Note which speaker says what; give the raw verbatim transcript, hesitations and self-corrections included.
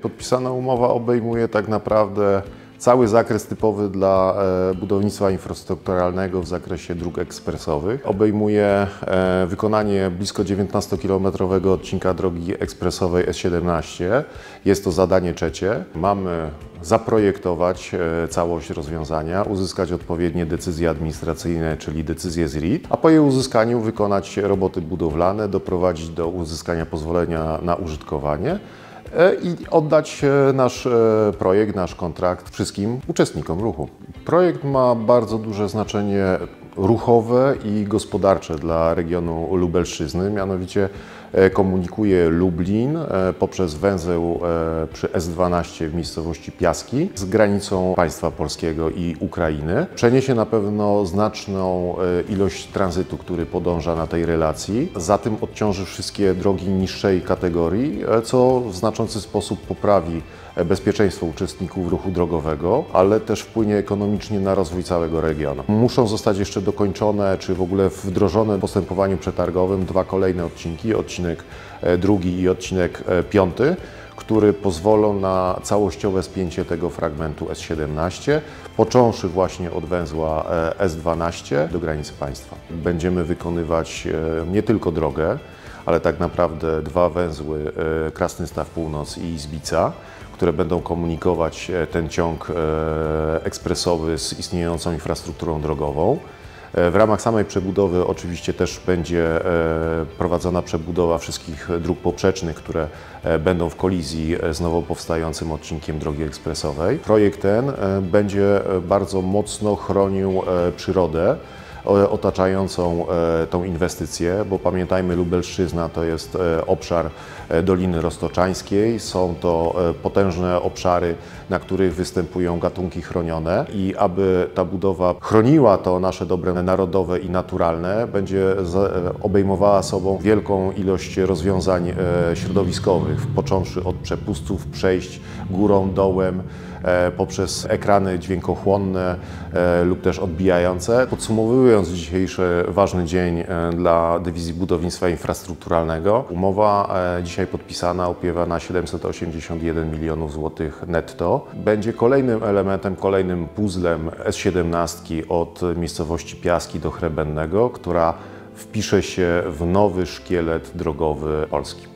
Speaker 1: Podpisana umowa obejmuje tak naprawdę cały zakres typowy dla budownictwa infrastrukturalnego w zakresie dróg ekspresowych. Obejmuje wykonanie blisko dziewiętnastokilometrowego odcinka drogi ekspresowej S siedemnaście. Jest to zadanie trzecie. Mamy zaprojektować całość rozwiązania, uzyskać odpowiednie decyzje administracyjne, czyli decyzje z R I T, a po jej uzyskaniu wykonać roboty budowlane, doprowadzić do uzyskania pozwolenia na użytkowanie i oddać nasz projekt, nasz kontrakt wszystkim uczestnikom ruchu. Projekt ma bardzo duże znaczenie ruchowe i gospodarcze dla regionu Lubelszczyzny, mianowicie komunikuje Lublin poprzez węzeł przy S dwanaście w miejscowości Piaski z granicą państwa polskiego i Ukrainy. Przeniesie na pewno znaczną ilość tranzytu, który podąża na tej relacji. Za tym odciąży wszystkie drogi niższej kategorii, co w znaczący sposób poprawi bezpieczeństwo uczestników ruchu drogowego, ale też wpłynie ekonomicznie na rozwój całego regionu. Muszą zostać jeszcze dokończone, czy w ogóle wdrożone w postępowaniu przetargowym dwa kolejne odcinki, odcinek drugi i odcinek piąty, które pozwolą na całościowe spięcie tego fragmentu S siedemnaście, począwszy właśnie od węzła S dwanaście do granicy państwa. Będziemy wykonywać nie tylko drogę, ale tak naprawdę dwa węzły, Krasny Staw Północ i Izbica, które będą komunikować ten ciąg ekspresowy z istniejącą infrastrukturą drogową. W ramach samej przebudowy oczywiście też będzie prowadzona przebudowa wszystkich dróg poprzecznych, które będą w kolizji z nowo powstającym odcinkiem drogi ekspresowej. Projekt ten będzie bardzo mocno chronił przyrodę otaczającą tą inwestycję, bo pamiętajmy, Lubelszczyzna to jest obszar Doliny Roztoczańskiej, są to potężne obszary, na których występują gatunki chronione i aby ta budowa chroniła to nasze dobra narodowe i naturalne, będzie obejmowała sobą wielką ilość rozwiązań środowiskowych, począwszy od przepustów, przejść górą, dołem, poprzez ekrany dźwiękochłonne lub też odbijające. Podsumowując dzisiejszy ważny dzień dla Dywizji Budownictwa Infrastrukturalnego, umowa dzisiaj podpisana opiewa na siedemset osiemdziesiąt jeden milionów złotych netto. Będzie kolejnym elementem, kolejnym puzzlem S siedemnaście od miejscowości Piaski do Chrebennego, która wpisze się w nowy szkielet drogowy Polski.